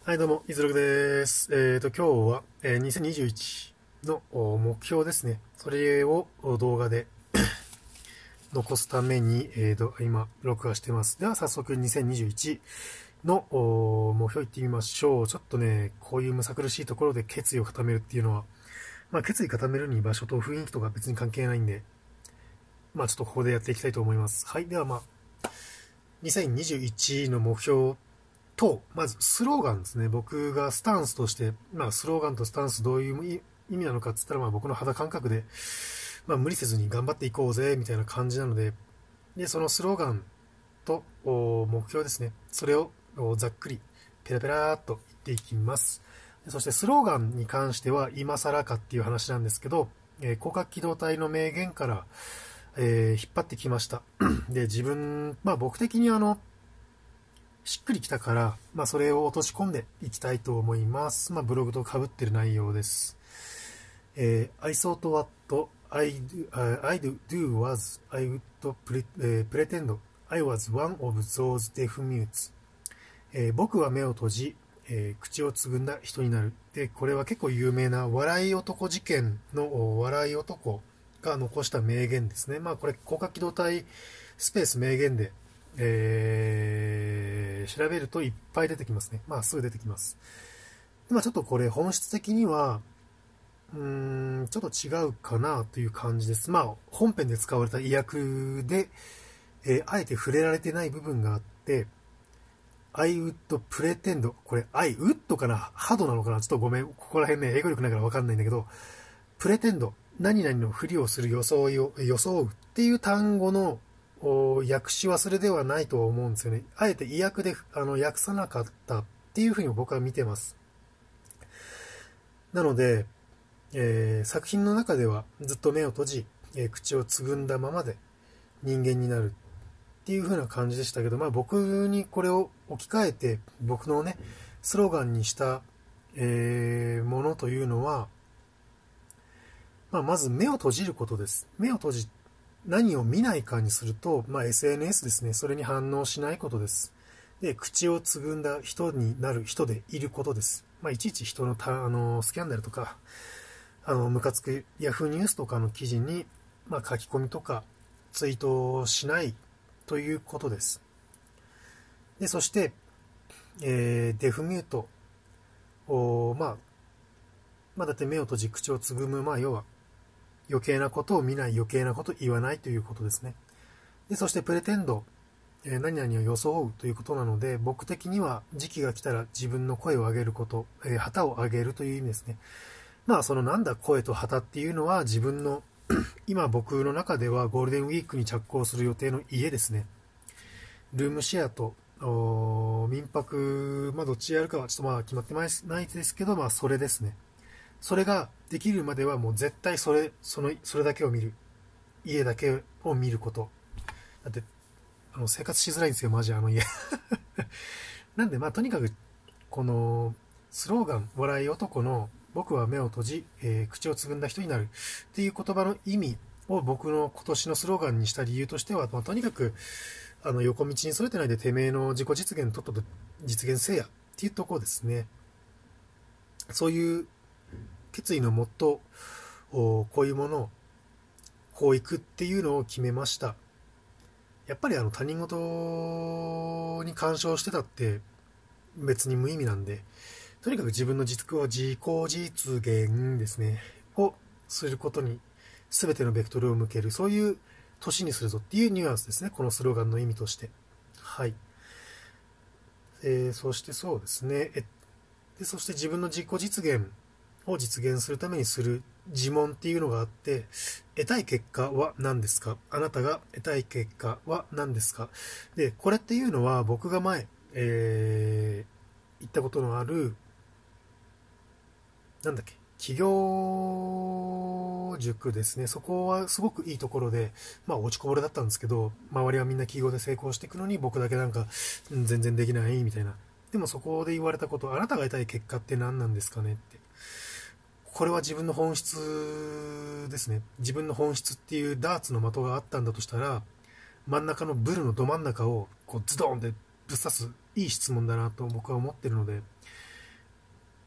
はい、どうも、いずるくです。今日は、2021の目標ですね。それを動画で残すために、今、録画してます。では、早速、2021の目標いってみましょう。ちょっとね、こういうむさ苦しいところで決意を固めるっていうのは、決意固めるに場所と雰囲気とか別に関係ないんで、ちょっとここでやっていきたいと思います。はい、では2021の目標と、まずスローガンですね。僕がスタンスとして、スローガンとスタンスどういう意味なのかって言ったら、僕の肌感覚で、無理せずに頑張っていこうぜ、みたいな感じなので、そのスローガンと目標ですね。それをざっくり、ペラペラーっと言っていきます。そしてスローガンに関しては、今更かっていう話なんですけど、広角機動隊の名言から、引っ張ってきました。で、僕的にしっくりきたから、それを落とし込んでいきたいと思います。ブログと被ってる内容です。I thought what I'd do was I would pretend I was one of those deaf mutes、僕は目を閉じ、口をつぐんだ人になる。で、これは結構有名な笑い男事件の笑い男が残した名言ですね。これ広角機動隊スペース名言で調べるといっぱい出てきますね。すぐ出てきます。ちょっとこれ本質的には、ちょっと違うかなという感じです。本編で使われた意訳で、あえて触れられてない部分があって、I would pretend、これ I would かなハドなのかなちょっとごめん。ここら辺ね、英語力ないからわかんないんだけど、pretend、何々のふりをする装うっていう単語の訳しはそれではないと思うんですよね。あえて意訳で訳さなかったっていうふうに僕は見てます。なので、作品の中ではずっと目を閉じ、口をつぐんだままで人間になるっていう風な感じでしたけど、僕にこれを置き換えて僕のねスローガンにした、ものというのは、まず目を閉じることです。目を閉じ何を見ないかにすると、SNS ですね。それに反応しないことです。で、口をつぐんだ人になる人でいることです。いちいち人のスキャンダルとか、ムカつくヤフーニュースとかの記事に、書き込みとかツイートをしないということです。で、そして、デフミュートを、だって目を閉じ口をつぐむ、要は余計なことを見ない、余計なことを言わないということですね。で、そしてプレテンド、何々を装うということなので、僕的には時期が来たら自分の声を上げること、旗を上げるという意味ですね。そのなんだ声と旗っていうのは自分の今僕の中ではゴールデンウィークに着工する予定の家ですね。ルームシェアと民泊、どっちやるかはちょっと決まってないですけど、それですね。それができるまではもう絶対それだけを見る。家だけを見ること。だって生活しづらいんですよ、マジ家。なんでとにかくこのスローガン、笑い男の僕は目を閉じ、口をつぐんだ人になるっていう言葉の意味を僕の今年のスローガンにした理由としては、とにかく横道にそれてないでてめえの自己実現とっとと実現せやっていうところですね。そういう決意のもとこういうものをこういくっていうのを決めました。やっぱり他人事に干渉してたって別に無意味なんで、とにかく自分の自己実現ですねをすることに全てのベクトルを向ける、そういう年にするぞっていうニュアンスですね、このスローガンの意味として。はい。そしてそうですね。で、そして自分の自己実現を実現するためにする自問っていうのがあって、得たい結果は何ですか？あなたが得たい結果は何ですか？で、これっていうのは僕が前、言ったことのある、企業塾ですね。そこはすごくいいところで、落ちこぼれだったんですけど、周りはみんな企業で成功していくのに僕だけ全然できないみたいな。でもそこで言われたこと、あなたが得たい結果って何なんですかねって。これは自分の本質ですね。自分の本質っていうダーツの的があったんだとしたら、真ん中のブルのど真ん中をズドンってぶっ刺すいい質問だなと僕は思ってるので、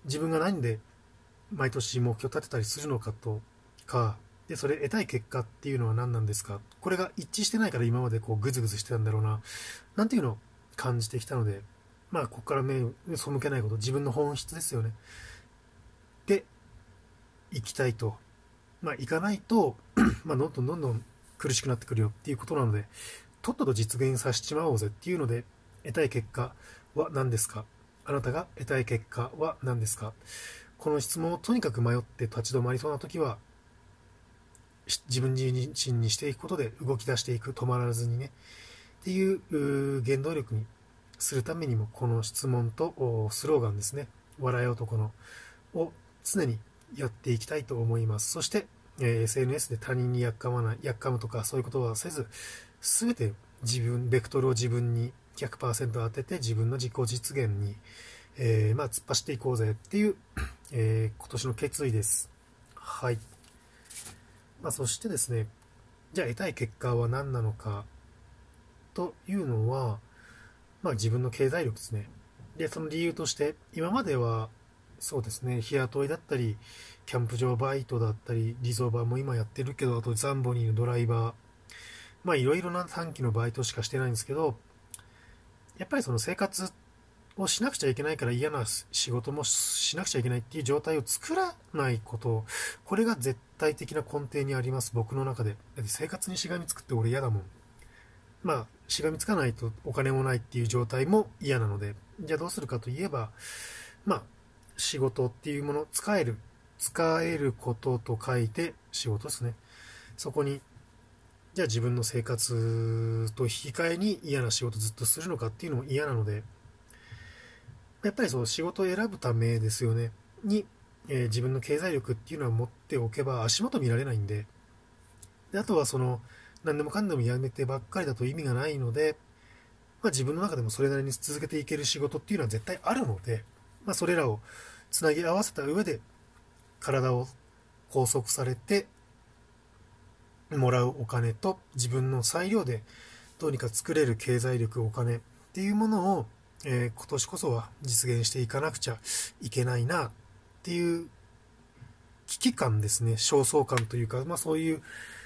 自分が何で毎年目標立てたりするのかとか、で、それ得たい結果っていうのは何なんですか。これが一致してないから今までこうグズグズしてたんだろうな、なんていうのを感じてきたので、まあ、ここから目を背けないこと、自分の本質ですよね。で、行きたいと。まあ、行かないと、まあ、どんどんどんどん苦しくなってくるよっていうことなので、とっとと実現させちまおうぜっていうので、得たい結果は何ですか。あなたが得たい結果は何ですか。この質問をとにかく迷って立ち止まりそうな時は、自分自身にしていくことで動き出していく、止まらずにね、っていう原動力にするためにも、この質問とスローガンですね、笑い男のを常にやっていきたいと思います。そして、SNS で他人にやっかむとかそういうことはせず、全てベクトルを自分に100% 当てて自分の自己実現に、まあ、突っ走っていこうぜっていう、今年の決意です。はい。まあ、そしてですね、じゃあ得たい結果は何なのかというのは、まあ、自分の経済力ですね。で、その理由として、今まではそうですね、日雇いだったり、キャンプ場バイトだったり、リゾバも今やってるけど、あとザンボニーのドライバー、まあいろいろな短期のバイトしかしてないんですけど、やっぱりその生活をしなくちゃいけないから嫌な仕事もしなくちゃいけないっていう状態を作らないこと、これが絶対的な根底にあります、僕の中で。だって生活にしがみつくって俺嫌だもん。まあ、しがみつかないとお金もないっていう状態も嫌なので、じゃあどうするかといえば、まあ、仕事っていうもの、使えることと書いて仕事ですね。そこに、じゃあ自分の生活と引き換えに嫌な仕事ずっとするのかっていうのも嫌なので、やっぱりそう仕事を選ぶためですよね。に、自分の経済力っていうのは持っておけば足元見られないんで、であとはその、何でもかんでもやめてばっかりだと意味がないので、まあ、自分の中でもそれなりに続けていける仕事っていうのは絶対あるので、まあ、それらをつなぎ合わせた上で体を拘束されてもらうお金と自分の裁量でどうにか作れる経済力、お金っていうものを、今年こそは実現していかなくちゃいけないなっていう危機感ですね、焦燥感というか、まあ、そういう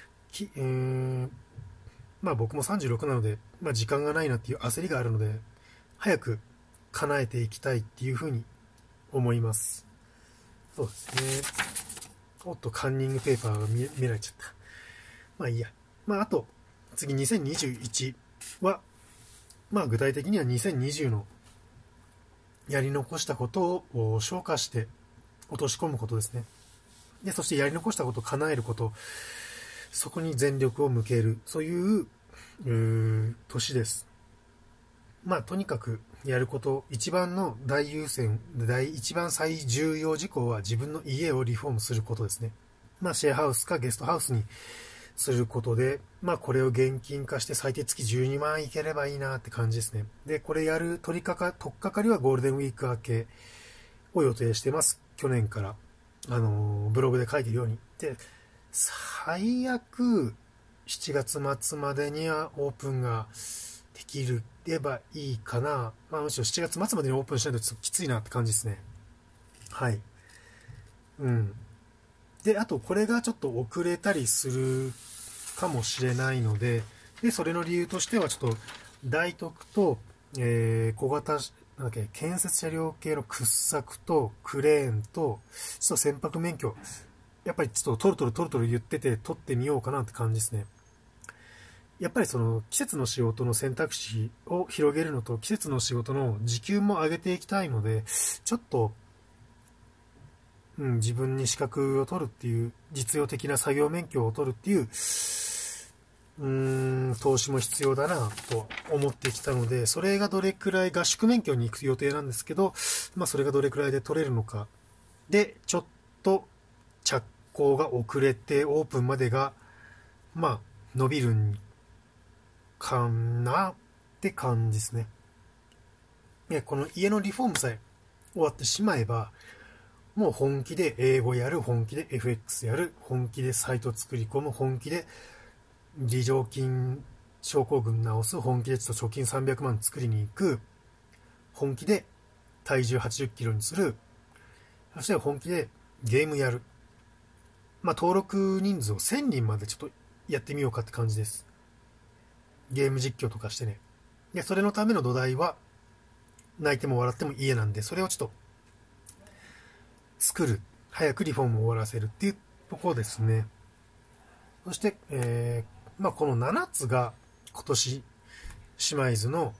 まあ僕も36なので、まあ、時間がないなっていう焦りがあるので、早く叶えていきたいっていうふうに思います。そうですね。おっと、カンニングペーパーが見られちゃった。まあいいや。まああと、次2021は、まあ具体的には2020のやり残したことを消化して落とし込むことですね。で、そしてやり残したことを叶えること、そこに全力を向ける、そういう年です。まあとにかくやること、一番の大優先、一番最重要事項は自分の家をリフォームすることですね。まあシェアハウスかゲストハウスにすることで、まあこれを現金化して最低月12万いければいいなって感じですね。で、これやる取っかかりはゴールデンウィーク明けを予定してます。去年から、ブログで書いてるように。で、最悪、7月末までにはオープンができればいいかな。まあむしろ7月末までにオープンしないとちょっときついなって感じですね。はい。うん。で、あとこれがちょっと遅れたりするかもしれないので、で、それの理由としてはちょっと大徳と、小型、なんだっけ、建設車両系の掘削とクレーンと、ちょっと船舶免許、やっぱりちょっとトルトル言ってて取ってみようかなって感じですね。やっぱりその季節の仕事の選択肢を広げるのと季節の仕事の時給も上げていきたいので、ちょっと、自分に資格を取るっていう、実用的な作業免許を取るっていう、投資も必要だなと思ってきたので、それがどれくらい合宿免許に行く予定なんですけど、まあそれがどれくらいで取れるのか。で、ちょっと着工が遅れてオープンまでが、まあ伸びるかなって感じですね。この家のリフォームさえ終わってしまえば、もう本気で英語やる、本気で FX やる、本気でサイト作り込む、本気で微常筋症候群治す、本気でちょっと貯金300万作りに行く、本気で体重80キロにする、 そして本気でゲームやる。登録人数を1000人までちょっとやってみようかって感じです。ゲーム実況とかしてね。で、それのための土台は、泣いても笑っても家なんで、それをちょっと作る。早くリフォームを終わらせるっていうところですね。そして、この7つが今年、島津の、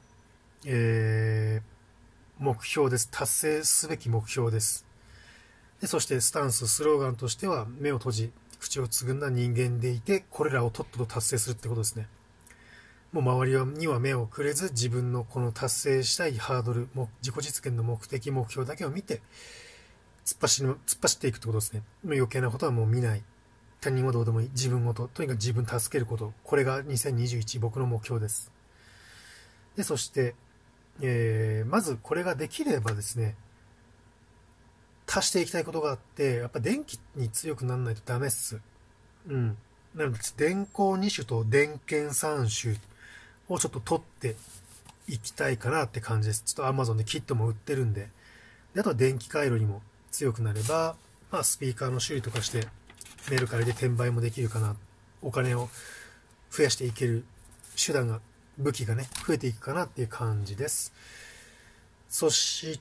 目標です。達成すべき目標です。で、そしてスタンス、スローガンとしては、目を閉じ、口をつぐんだ人間でいて、これらをとっとと達成するってことですね。もう周りには目をくれず、自分のこの達成したいハードル、自己実現の目的、目標だけを見て、突っ走っていくってことですね。余計なことはもう見ない。他人はどうでもいい。自分ごと。とにかく自分助けること。これが2021僕の目標です。で、そして、まずこれができればですね、足していきたいことがあって、やっぱ電気に強くならないとダメっす。うん。なので、電光2種と電検3種をちょっと取っていきたいかなって感じです。ちょっと Amazon でキットも売ってるんで。で、あとは電気回路にも強くなれば、スピーカーの修理とかして、メルカリで転売もできるかな。お金を増やしていける手段が、武器がね、増えていくかなっていう感じです。そして、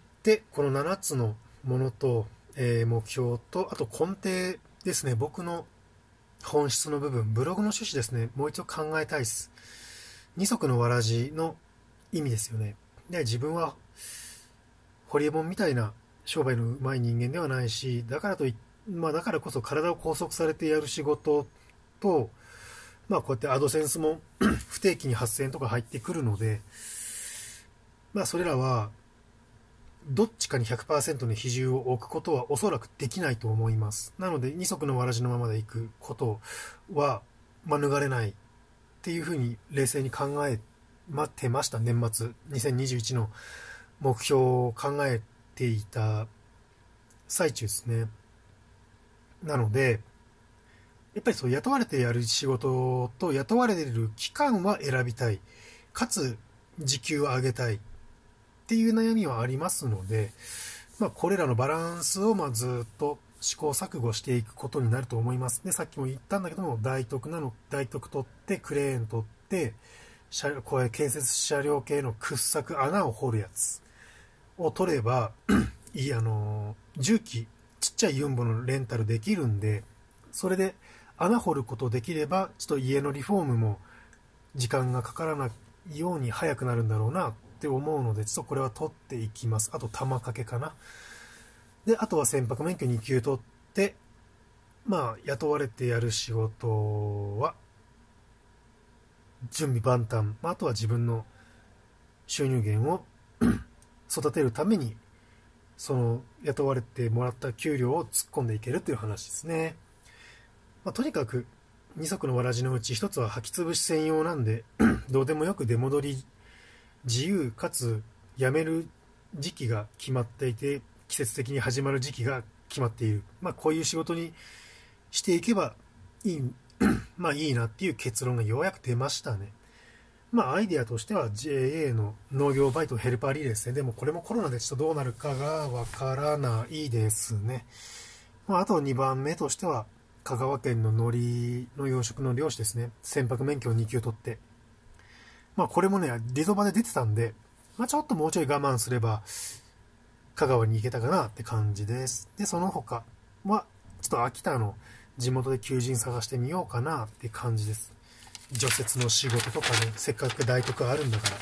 この7つのものと、目標と、あと根底ですね。僕の本質の部分、ブログの趣旨ですね。もう一度考えたいです。二足のわらじの意味ですよね。で、自分は、ホリエモンみたいな商売の上手い人間ではないし、だからこそ体を拘束されてやる仕事と、こうやってアドセンスも不定期に8000円とか入ってくるので、それらは、どっちかに 100% の比重を置くことはおそらくできないと思います。なので、二足のわらじのままでいくことは、免れないっていうふうに冷静に考えてました。年末、2021の目標を考えていた最中ですね。なので、やっぱりそう雇われてやる仕事と雇われている期間は選びたい。かつ、時給を上げたい。っていう悩みはありますので、これらのバランスをずっと試行錯誤していくことになると思います。で、さっきも言ったんだけども、大徳取って、クレーン取って、これ建設車両系の掘削穴を掘るやつを取れば、重機、ちっちゃいユンボのレンタルできるんで、それで穴掘ることできれば、ちょっと家のリフォームも時間がかからないように早くなるんだろうなって思うので、ちょっとこれは取っていきます。あと玉掛けかな。で、あとは船舶免許2級取って、雇われてやる仕事は、準備万端。あとは自分の収入源を育てるために、その雇われてもらった給料を突っ込んでいけるという話ですね。とにかく、二足のわらじのうち一つは履き潰し専用なんで、どうでもよく出戻り自由かつ辞める時期が決まっていて、季節的に始まる時期が決まっている。こういう仕事にしていけばいい、いいなっていう結論がようやく出ましたね。アイデアとしては JA の農業バイトヘルパーリレーですね。でもこれもコロナでちょっとどうなるかがわからないですね。あと2番目としては、香川県の海苔の養殖の漁師ですね。船舶免許を2級取って。これもね、リゾバで出てたんで、ちょっともうちょい我慢すれば、香川に行けたかなって感じです。で、その他は、ちょっと秋田の地元で求人探してみようかなって感じです。除雪の仕事とかね、せっかく大徳あるんだから。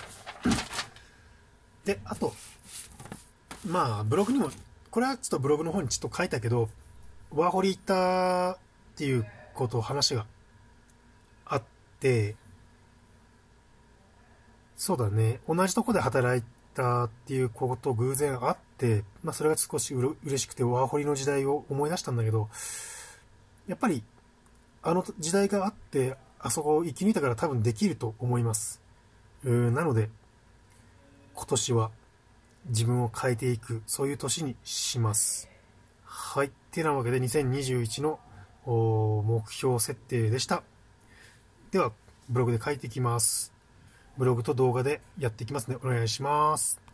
で、あと、ブログにも、これはちょっとブログの方にちょっと書いたけど、ワーホリ行ったっていうこと話があって、そうだね。同じとこで働いたっていうこと偶然あって、それが少し嬉しくてワーホリの時代を思い出したんだけど、やっぱりあの時代があって、あそこを生き抜いたから多分できると思います。なので、今年は自分を変えていく、そういう年にします。はい。ってなわけで2021の目標設定でした。では、ブログで書いていきます。ブログと動画でやっていきますね。お願いします。